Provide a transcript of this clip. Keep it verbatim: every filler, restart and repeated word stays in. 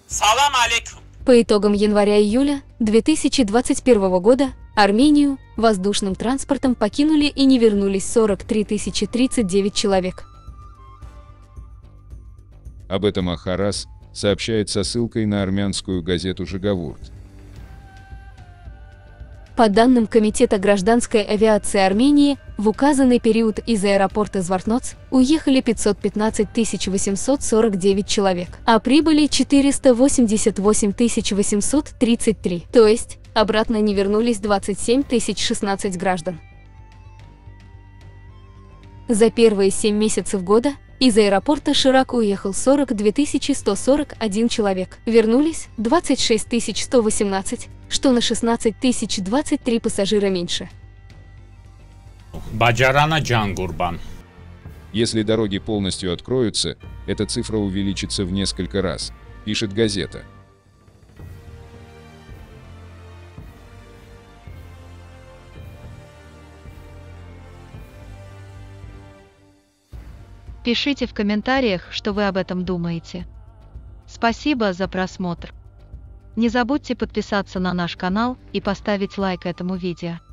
Салам алейкум. По итогам января-июля две тысячи двадцать первого года Армению воздушным транспортом покинули и не вернулись сорок три тысячи тридцать девять человек. Об этом Ах-Харас сообщает со ссылкой на армянскую газету «Жигавурт». По данным Комитета гражданской авиации Армении, в указанный период из аэропорта Звартноц уехали пятьсот пятнадцать тысяч восемьсот сорок девять человек, а прибыли четыреста восемьдесят восемь тысяч восемьсот тридцать три, то есть обратно не вернулись двадцать семь тысяч шестнадцать граждан. За первые семь месяцев года из аэропорта Ширак уехал сорок две тысячи сто сорок один человек, вернулись двадцать шесть тысяч сто восемнадцать, что на шестнадцать тысяч двадцать три пассажира меньше. Баджарана Джангурбан. Если дороги полностью откроются, эта цифра увеличится в несколько раз, пишет газета. Пишите в комментариях, что вы об этом думаете. Спасибо за просмотр. Не забудьте подписаться на наш канал и поставить лайк этому видео.